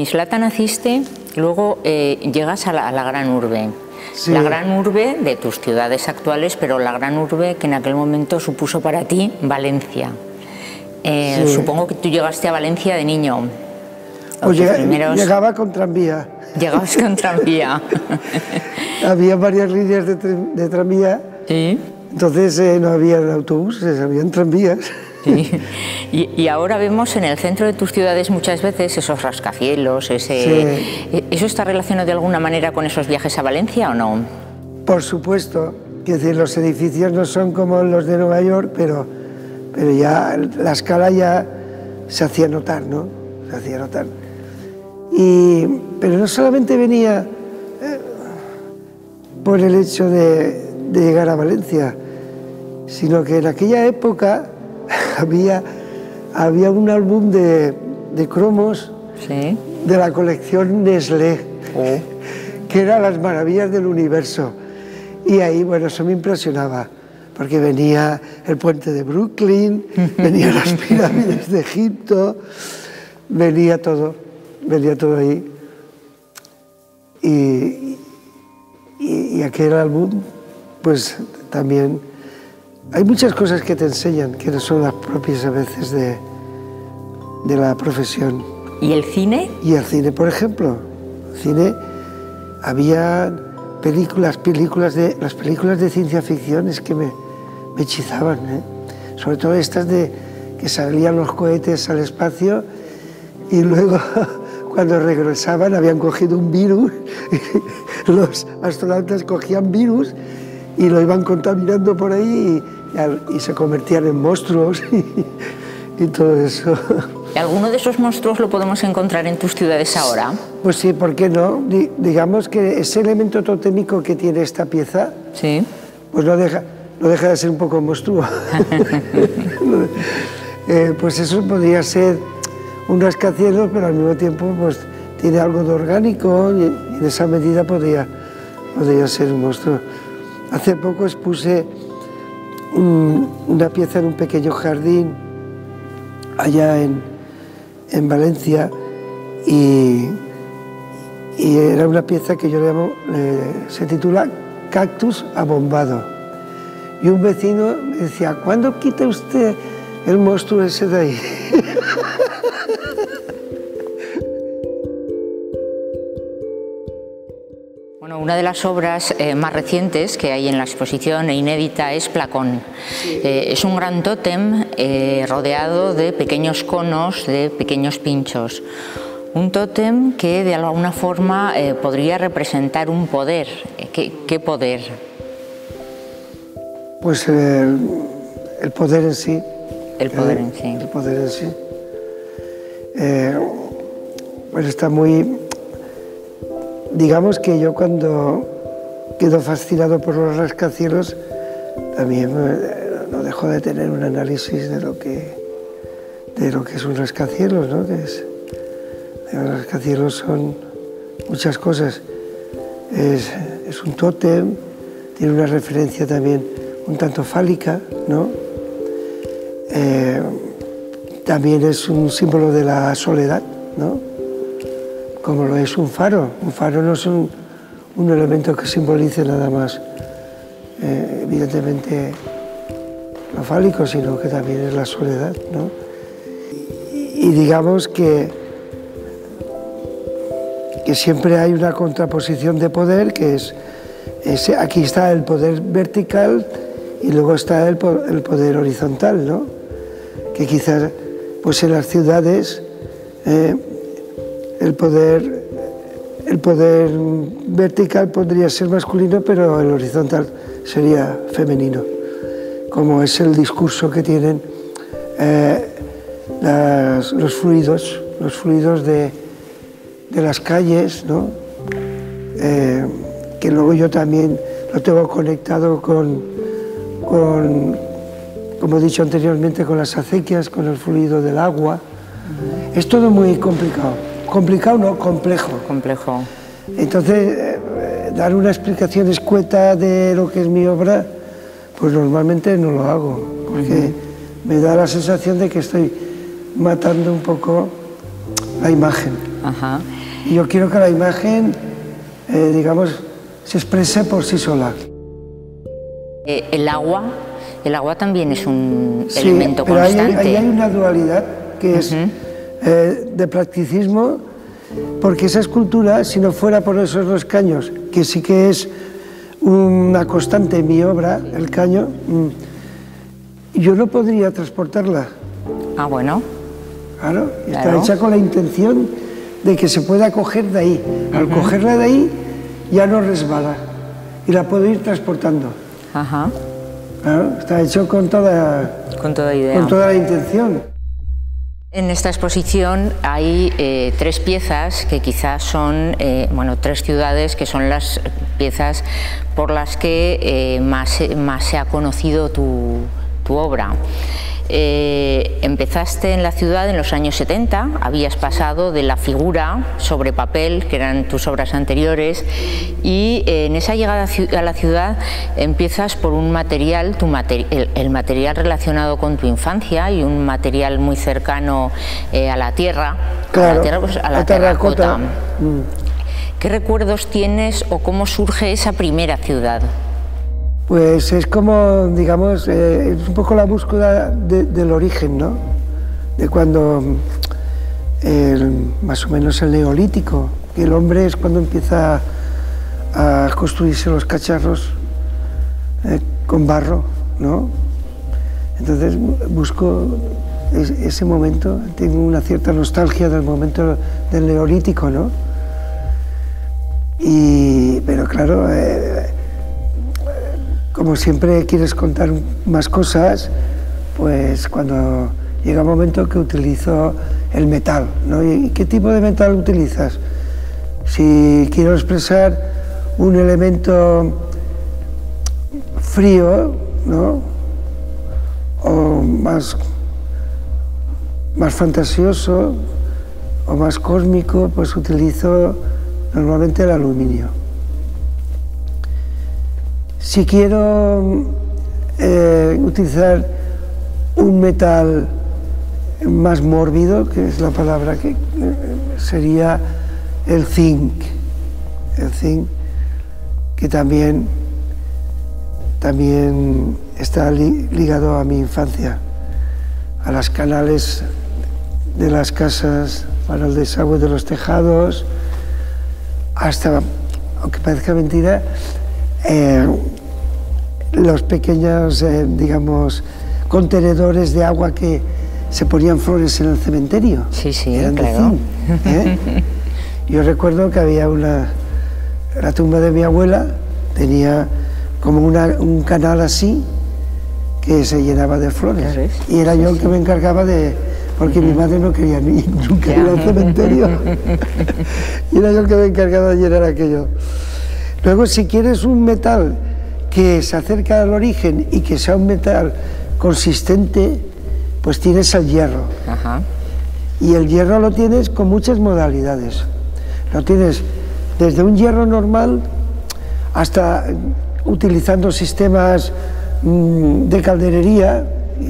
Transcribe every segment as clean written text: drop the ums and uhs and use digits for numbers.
Mislata naciste, luego llegas a la gran urbe. Sí. La gran urbe de tus ciudades actuales, pero la gran urbe que en aquel momento supuso para ti Valencia. Sí. Supongo que tú llegaste a Valencia de niño. Pues llegaba con tranvía. Llegabas con tranvía. Había varias líneas de tranvía. Sí. Entonces no había autobuses, habían tranvías. Sí. Y ahora vemos en el centro de tus ciudades muchas veces esos rascacielos, sí. ¿Eso está relacionado de alguna manera con esos viajes a Valencia o no? Por supuesto, es decir, los edificios no son como los de Nueva York, pero ya la escala ya se hacía notar, ¿no? Se hacía notar. Pero no solamente venía por el hecho de llegar a Valencia, sino que en aquella época había un álbum de cromos, ¿sí?, de la colección Nestlé, que era Las Maravillas del Universo. Y ahí, bueno, eso me impresionaba, porque venía el puente de Brooklyn, venían las pirámides de Egipto, venía todo ahí. Y aquel álbum, pues también... Hay muchas cosas que te enseñan, que no son las propias a veces de la profesión. ¿Y el cine? Y el cine, por ejemplo. El cine, había las películas de ciencia ficción es que me hechizaban, ¿eh? Sobre todo estas de que salían los cohetes al espacio y luego cuando regresaban habían cogido un virus, los astronautas cogían virus y lo iban contaminando por ahí y se convertían en monstruos y todo eso. ¿Y alguno de esos monstruos lo podemos encontrar en tus ciudades ahora? Pues sí, ¿por qué no? Digamos que ese elemento totémico que tiene esta pieza, sí, pues no deja de ser un poco monstruo. Pues eso podría ser un rascacielos, pero al mismo tiempo pues tiene algo de orgánico y en esa medida podría ser un monstruo. Hace poco expuse una pieza en un pequeño jardín allá en Valencia y era una pieza que yo le llamo, se titula Cactus abombado. Y un vecino me decía, ¿cuándo quita usted el monstruo ese de ahí? Bueno, una de las obras más recientes que hay en la exposición e inédita es Placón. Sí. Es un gran tótem rodeado de pequeños conos, de pequeños pinchos. Un tótem que de alguna forma podría representar un poder. ¿Qué poder? Pues el poder en sí. El poder en sí. El poder en sí. Pues está muy... Digamos que yo cuando quedo fascinado por los rascacielos, también no dejo de tener un análisis de lo que es un rascacielos, ¿no? Los rascacielos son muchas cosas. Es un tótem, tiene una referencia también un tanto fálica, ¿no? También es un símbolo de la soledad, ¿no? Como lo es un faro. Un faro no es un elemento que simbolice nada más, evidentemente, lo fálico, sino que también es la soledad, ¿no? Y digamos que siempre hay una contraposición de poder, que es aquí está el poder vertical y luego está el poder horizontal, ¿no? Que quizás pues en las ciudades el poder vertical podría ser masculino, pero el horizontal sería femenino, como es el discurso que tienen los fluidos de las calles, ¿no? Que luego yo también lo tengo conectado con, como he dicho anteriormente, con las acequias, con el fluido del agua. Es todo muy complicado. Complicado no, complejo. Complejo. Entonces, dar una explicación escueta de lo que es mi obra, pues normalmente no lo hago, porque me da la sensación de que estoy matando un poco la imagen. Ajá. Y yo quiero que la imagen, digamos, se exprese por sí sola. El agua también es un Sí, elemento pero constante. ahí hay una dualidad que es de practicismo, porque esa escultura, si no fuera por esos dos caños, que sí que es una constante en mi obra, el caño, yo no podría transportarla. Ah, bueno. Claro, está Claro. hecha con la intención de que se pueda coger de ahí. Al cogerla de ahí ya no resbala y la puedo ir transportando. Ajá. Claro, está hecho con toda idea. con toda la intención. En esta exposición hay 3 piezas que quizás son, tres ciudades que son las piezas por las que más se ha conocido tu obra. Empezaste en la ciudad en los años 70, habías pasado de la figura sobre papel, que eran tus obras anteriores, y en esa llegada a la ciudad empiezas por un material, el material relacionado con tu infancia y un material muy cercano a la tierra, Claro, a la terracota. ¿Qué recuerdos tienes o cómo surge esa primera ciudad? Pues es como, digamos, es un poco la búsqueda del origen, ¿no? De cuando, más o menos el neolítico, que el hombre es cuando empieza a construirse los cacharros con barro, ¿no? Entonces busco ese momento, tengo una cierta nostalgia del momento del neolítico, ¿no? Pero claro, como siempre quieres contar más cosas, pues cuando llega un momento que utilizo el metal, ¿no? ¿Y qué tipo de metal utilizas? Si quiero expresar un elemento frío, ¿no? O más fantasioso o más cósmico, pues utilizo normalmente el aluminio. Si quiero utilizar un metal más mórbido, que es la palabra que sería el zinc, que también está ligado a mi infancia, a las canales de las casas, para el desagüe de los tejados, hasta, aunque parezca mentira, los pequeños, digamos, contenedores de agua que se ponían flores en el cementerio. Sí, sí, eran de claro. zinc, Yo recuerdo que había la tumba de mi abuela tenía como un canal así que se llenaba de flores. Y era yo el que me encargaba porque mi madre no quería nunca ir al cementerio. Y era yo el que me encargaba de llenar aquello. Luego, si quieres un metal que se acerque al origen y que sea un metal consistente, pues tienes el hierro. Ajá. Y el hierro lo tienes con muchas modalidades. Lo tienes desde un hierro normal hasta utilizando sistemas de calderería,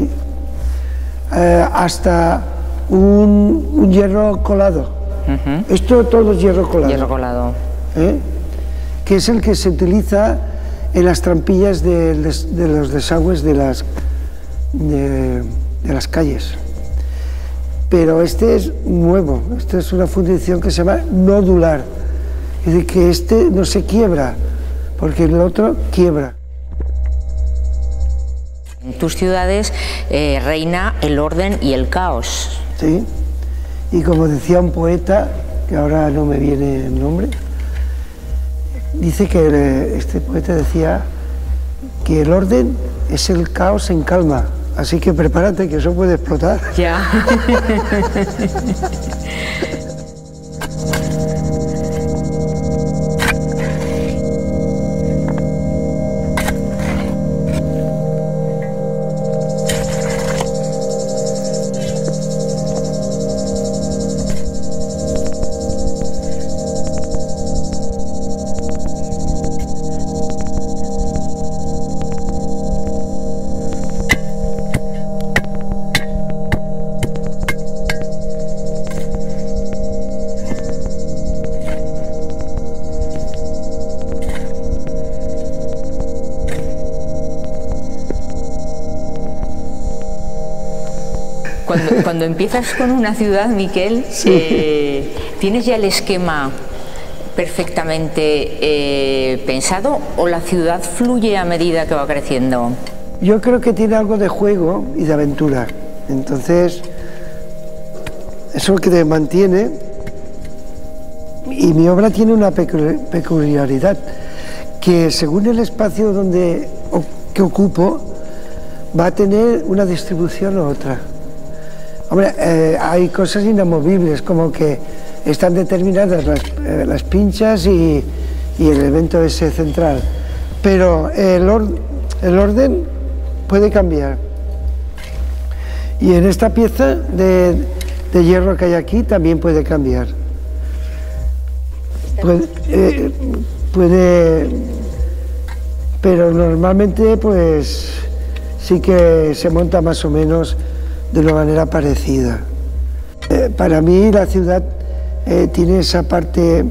hasta un hierro colado. Esto todo es hierro colado. Hierro colado. Que es el que se utiliza en las trampillas de los desagües de las calles. Pero este es nuevo, esta es una fundición que se llama nodular, es decir, que este no se quiebra, porque el otro quiebra. En tus ciudades reina el orden y el caos. Sí, y como decía un poeta, que ahora no me viene el nombre, dice que este poeta decía que el orden es el caos en calma, así que prepárate que eso puede explotar. Ya. Cuando empiezas con una ciudad, Miquel, sí. ¿Tienes ya el esquema perfectamente pensado o la ciudad fluye a medida que va creciendo? Yo creo que tiene algo de juego y de aventura. Entonces, eso que te mantiene. Y mi obra tiene una peculiaridad, que según el espacio que ocupo, va a tener una distribución u otra. Hombre, hay cosas inamovibles, como que están determinadas las pinchas y el elemento ese central, pero el orden puede cambiar. Y en esta pieza de hierro que hay aquí también puede cambiar. Puede, pero normalmente pues sí que se monta más o menos de una manera parecida. Para mí la ciudad tiene esa parte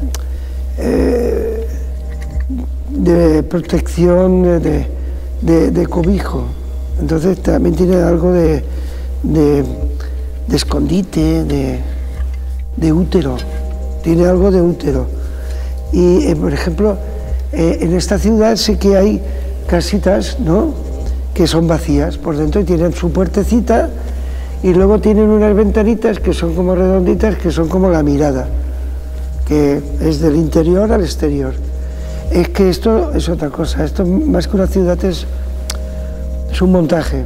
de protección, de cobijo. Entonces también tiene algo de escondite, de útero. Tiene algo de útero. Y, por ejemplo, en esta ciudad sí que hay casitas, ¿no?, que son vacías por dentro y tienen su puertecita y luego tienen unas ventanitas que son como redonditas, que son como la mirada, que es del interior al exterior. Es que esto es otra cosa, esto más que una ciudad es un montaje.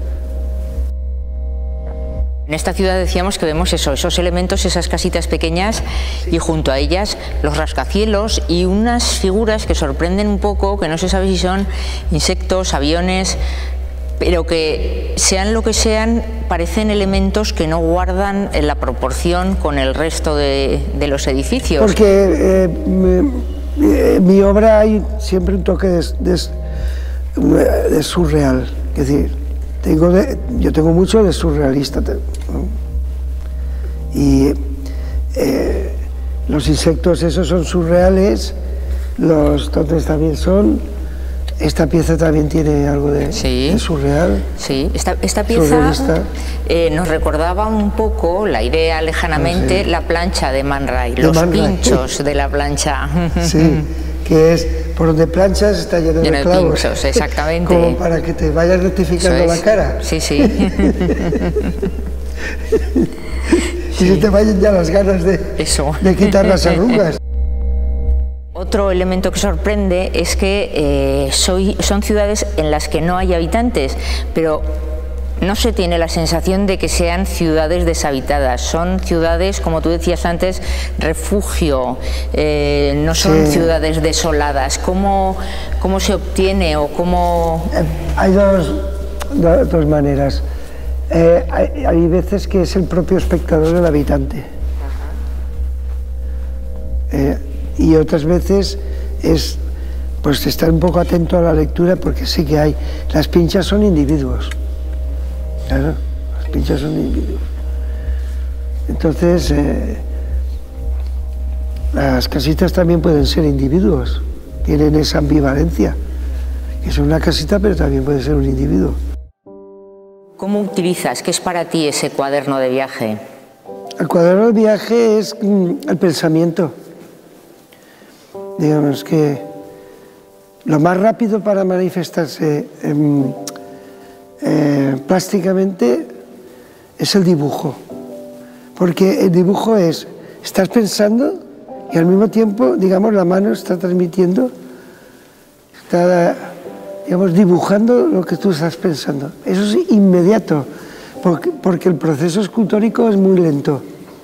En esta ciudad decíamos que vemos esos elementos, esas casitas pequeñas y junto a ellas los rascacielos y unas figuras que sorprenden un poco, que no se sabe si son insectos, aviones, pero que sean lo que sean, parecen elementos que no guardan en la proporción con el resto de los edificios. Porque en mi obra hay siempre un toque de surreal, es decir, yo tengo mucho de surrealista, ¿no? Y los insectos esos son surreales, los totes también son. Esta pieza también tiene algo de surreal. Sí, esta pieza nos recordaba un poco, la idea lejanamente, la plancha de Man Ray, los pinchos de la plancha. Sí, que es por donde planchas está lleno de clavos. Pinchos, exactamente. Como para que te vayas rectificando la cara. Sí, sí. Y se te vayan ya las ganas de quitar las arrugas. Otro elemento que sorprende es que son ciudades en las que no hay habitantes, pero no se tiene la sensación de que sean ciudades deshabitadas. Son ciudades, como tú decías antes, refugio, no son ciudades desoladas. ¿Cómo se obtiene o cómo...? Hay dos maneras. Hay veces que es el propio espectador el habitante. Y otras veces es pues estar un poco atento a la lectura, porque sí que hay. Las pinchas son individuos. Claro, las pinchas son individuos. Entonces, las casitas también pueden ser individuos. Tienen esa ambivalencia. Que son una casita, pero también puede ser un individuo. ¿Cómo utilizas? ¿Qué es para ti ese cuaderno de viaje? El cuaderno de viaje es el pensamiento. Digamos que lo más rápido para manifestarse plásticamente es el dibujo, porque el dibujo estás pensando y al mismo tiempo, digamos, la mano está transmitiendo, está, digamos, dibujando lo que tú estás pensando. Eso es inmediato, porque el proceso escultórico es muy lento.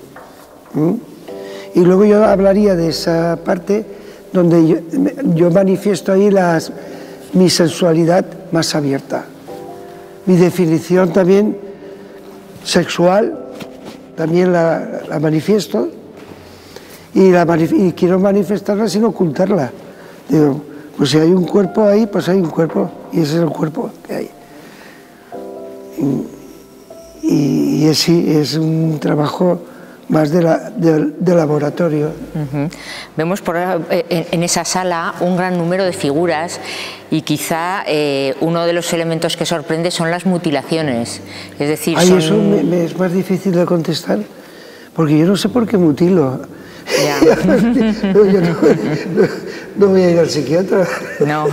Y luego yo hablaría de esa parte donde yo manifiesto ahí mi sensualidad más abierta. Mi definición también sexual, también la manifiesto, y quiero manifestarla sin ocultarla. Digo, pues si hay un cuerpo ahí, pues hay un cuerpo, y ese es el cuerpo que hay. Y es un trabajo más de laboratorio. Vemos en esa sala un gran número de figuras y quizá uno de los elementos que sorprende son las mutilaciones. Es decir, Eso me es más difícil de contestar, porque yo no sé por qué mutilo. Ya. Yo no voy a ir al psiquiatra. No.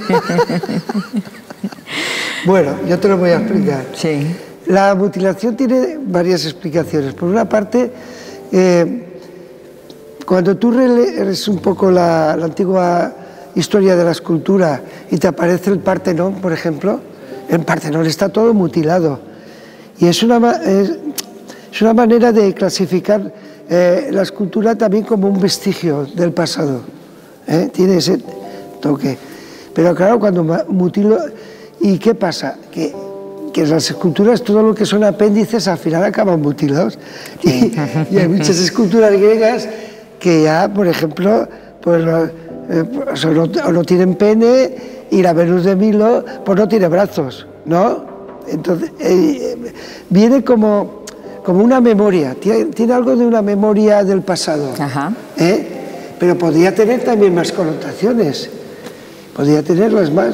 Bueno, yo te lo voy a explicar. Sí. La mutilación tiene varias explicaciones. Por una parte, cuando tú lees un poco la antigua historia de la escultura y te aparece el Partenón, por ejemplo, el Partenón está todo mutilado. Y es una manera de clasificar la escultura también como un vestigio del pasado. Tiene ese toque. Pero claro, cuando mutilo... ¿Y qué pasa? Que las esculturas, todo lo que son apéndices, al final acaban mutilados. Y hay muchas esculturas griegas que ya, por ejemplo, pues no tienen pene, y la Venus de Milo pues no tiene brazos, ¿no? Entonces, viene como una memoria, tiene algo de una memoria del pasado. Ajá. Pero podría tener también más connotaciones, podría tenerlas más.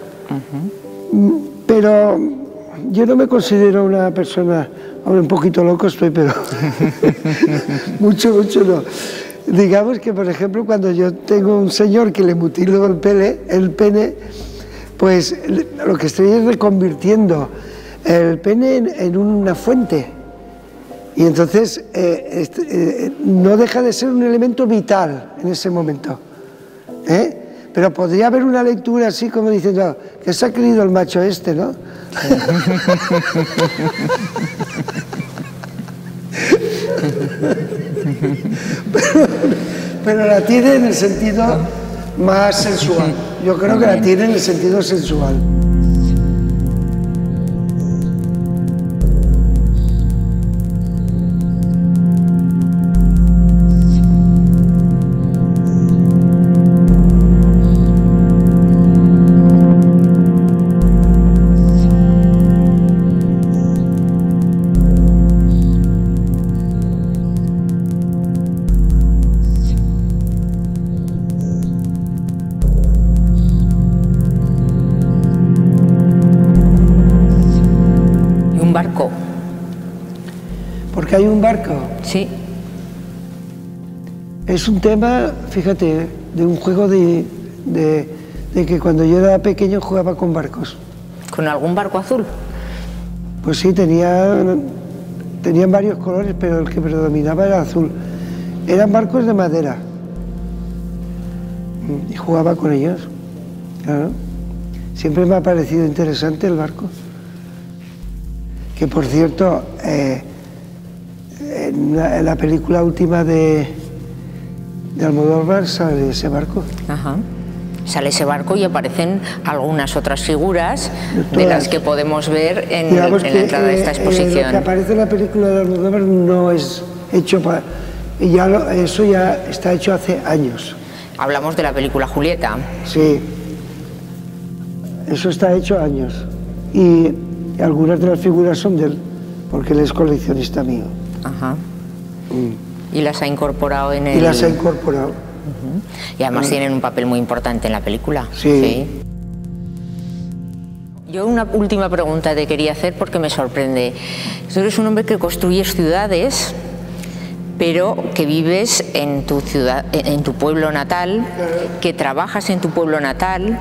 Pero yo no me considero una persona, ahora un poquito loco estoy, pero mucho no. Digamos que, por ejemplo, cuando yo tengo un señor que le mutilo el pene, pues lo que estoy es reconvirtiendo el pene en una fuente. Y entonces no deja de ser un elemento vital en ese momento. Pero podría haber una lectura así como diciendo que se ha querido el macho este, ¿no? pero la tiene en el sentido más sensual. Yo creo que la tiene en el sentido sensual. ¿Porque hay un barco? Sí. Es un tema, fíjate, de un juego de que cuando yo era pequeño jugaba con barcos. ¿Con algún barco azul? Pues sí, tenían varios colores, pero el que predominaba era azul. Eran barcos de madera. Y jugaba con ellos. Claro. Siempre me ha parecido interesante el barco. Que por cierto, en la película última de Almodóvar sale ese barco. Ajá. Sale ese barco y aparecen algunas otras figuras de las que podemos ver en la entrada de esta exposición. Lo que aparece en la película de Almodóvar no es hecho para... eso ya está hecho hace años. Hablamos de la película Julieta. Sí. Eso está hecho años. Y algunas de las figuras son de él, porque él es coleccionista mío. Ajá. Y las ha incorporado en el... Y las ha incorporado. Y además tienen un papel muy importante en la película. Sí. Yo una última pregunta te quería hacer porque me sorprende. Tú eres un hombre que construyes ciudades, pero que vives en tu ciudad, en tu pueblo natal, que trabajas en tu pueblo natal,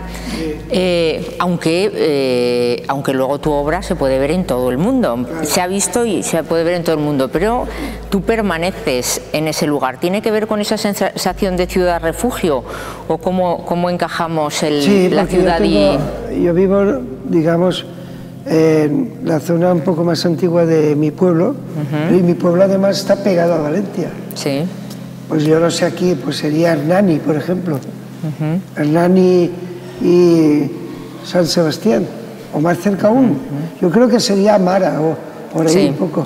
aunque luego tu obra se puede ver en todo el mundo. Se ha visto y se puede ver en todo el mundo, pero tú permaneces en ese lugar. ¿Tiene que ver con esa sensación de ciudad refugio o cómo encajamos la ciudad yo vivo, digamos, en la zona un poco más antigua de mi pueblo, y mi pueblo además está pegado a Valencia. Sí. Pues yo no sé, aquí pues sería Hernani, por ejemplo. Hernani y San Sebastián, o más cerca aún. Yo creo que sería Amara, o por ahí un poco.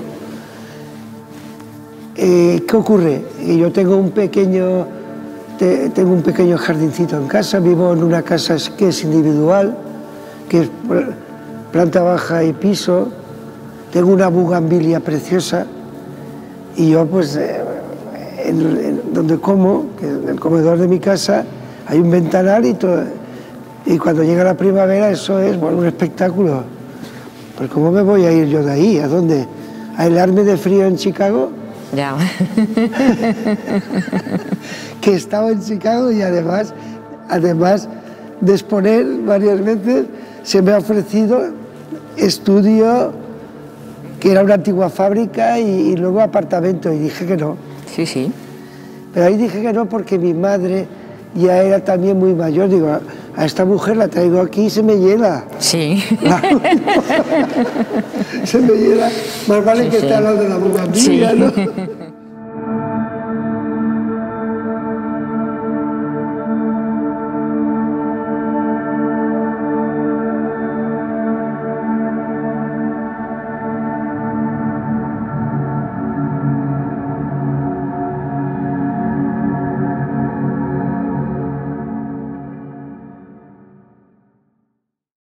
¿Qué ocurre? Yo tengo un pequeño jardincito en casa, vivo en una casa que es individual, que es planta baja y piso, tengo una bugambilia preciosa Y yo pues donde como, que en el comedor de mi casa, hay un ventanal y cuando llega la primavera eso es, bueno, un espectáculo. Pues ¿cómo me voy a ir yo de ahí? ¿A dónde? ¿A helarme de frío en Chicago? Ya. Que he estado en Chicago y además de exponer varias veces, se me ha ofrecido estudio, que era una antigua fábrica, y luego apartamento, y dije que no. Sí, sí. Pero ahí dije que no porque mi madre ya era también muy mayor. Digo, a esta mujer la traigo aquí y se me hiela. Sí. Claro, se me hiela. Más vale que esté al lado de la bugambilia, ¿no?